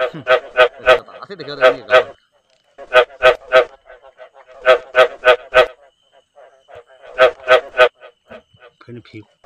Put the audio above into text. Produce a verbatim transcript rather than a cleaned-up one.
哼，这大谁都晓得你搞。拍你屁股。